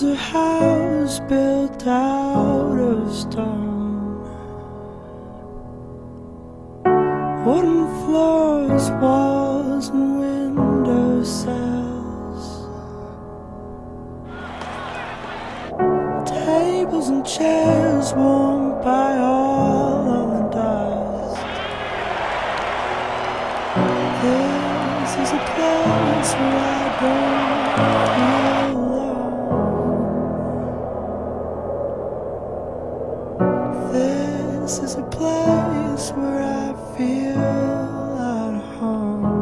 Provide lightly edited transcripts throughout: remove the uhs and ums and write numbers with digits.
was a house built out of stone, wooden floors, walls and window sills, tables and chairs warmed by all of the dust. This is a place where I don't feel alone. This is a place where I feel at home.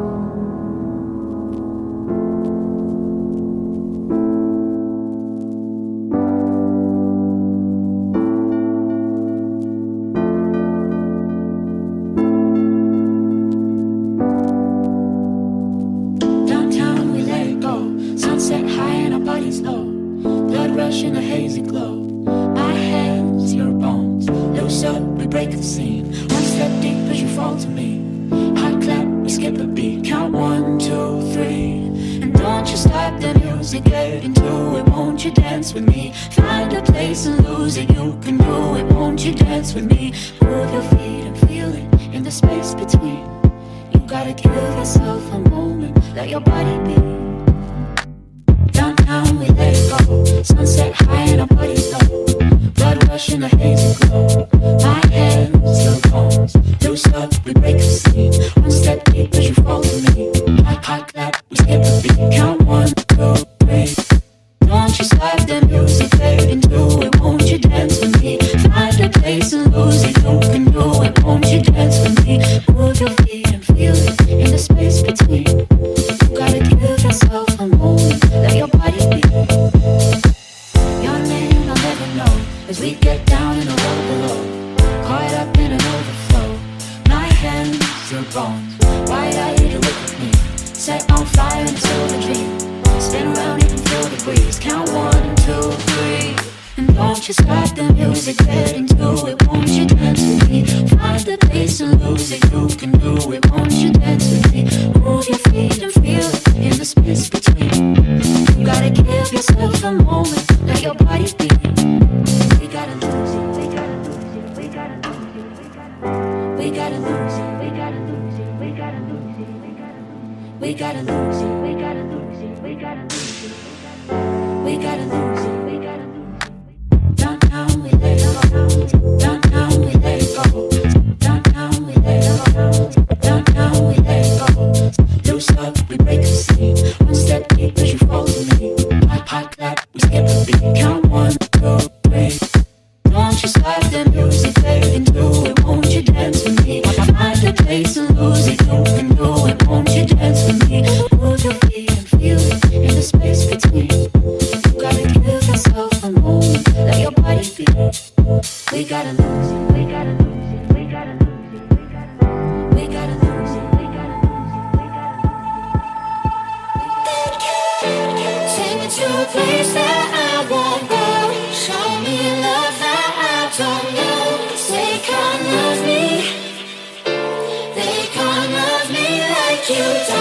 Sunset high and our bodies low, blood rush in a hazy glow. My hands, your bones, loose up, we break the scene. One step deep as you fall to me. Hot clap, we skip a beat. Count 1, 2, 3. And don't you stop the music, get into it. Won't you dance with me? Find a place and lose it. You can do it. Won't you dance with me? Move your feet and feel it in the space between. You gotta give yourself a moment, let your body be. Downtown we let it go. Sunset high and our bodies low, blood rush in a hazy glow. My hands, your bones, loose up, we break the scene. One step deep as you fall to me. Hot clap, we skip a beat. Count 1, 2, 3. Don't you stop the music, fade into it. Won't you dance with me? Find a place and lose it. You can do it. Won't you dance with me? Move your feet and feel it in the space between. You gotta give yourself a moment, let your body be. Your name I'll never know as we get down in the road below. Caught up in an overflow. My hands, your bones, wide-eyed you look at me. Set on fire in a silver dream. Spin around and feel the breeze. Count 1, 2, 3. And don't you stop the music, get into it. Won't you dance with me? Find the place and lose it. You can do it. Won't you dance with me? Move your feet and feel it in the space between. You gotta give yourself a moment, let your body be. We gotta lose it. We gotta lose it. We gotta lose it. We gotta lose it. We gotta lose it. We gotta lose it. We gotta lose it. We gotta lose it. We gotta lose it. We gotta lose it. We gotta lose it. Downtown we let it go. Downtown we let it go. Downtown we let it go. Downtown we let it go. Loose up, we break the scene. One step deep as you fall to me. Hot clap, we skip a beat. Count 1, 2, 3. Don't you stop the music, fade into it. Won't you dance with me? Find a place and lose it. You can do it. Won't you dance with me? Move your feet and feel it in the space between. You gotta give yourself a moment, let your body be. We gotta lose it. We gotta lose it. We gotta lose it. We gotta lose it. We gotta lose it. We gotta lose it. Take me to a place that I won't go. Show me love that I don't know. They can't love me. They can't love me like you don't.